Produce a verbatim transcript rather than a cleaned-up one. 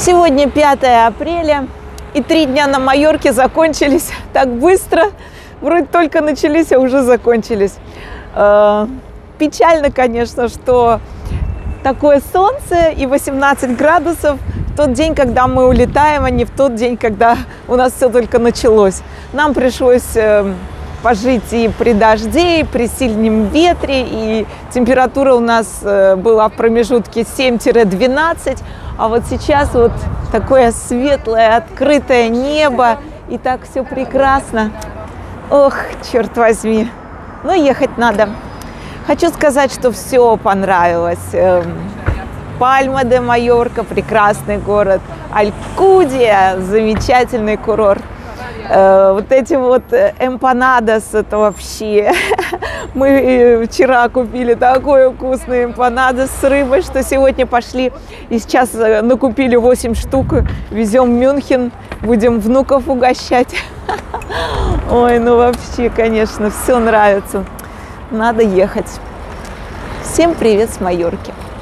Сегодня пятое апреля, и три дня на Майорке закончились так быстро. Вроде только начались, а уже закончились. Э, печально, конечно, что такое солнце и восемнадцать градусов в тот день, когда мы улетаем, а не в тот день, когда у нас все только началось. Нам пришлось э, пожить и при дожде, и при сильном ветре, и температура у нас э, была в промежутке семь-двенадцать. А вот сейчас вот такое светлое, открытое небо, и так все прекрасно. Ох, черт возьми, но ехать надо. Хочу сказать, что все понравилось. Пальма де Майорка, прекрасный город. Алькудия, замечательный курорт. Вот эти вот эмпанадос, это вообще... Мы вчера купили такой вкусный эмпанадос с рыбой, что сегодня пошли и сейчас накупили восемь штук. Везем в Мюнхен, будем внуков угощать. Ой, ну вообще, конечно, все нравится. Надо ехать. Всем привет с Майорки.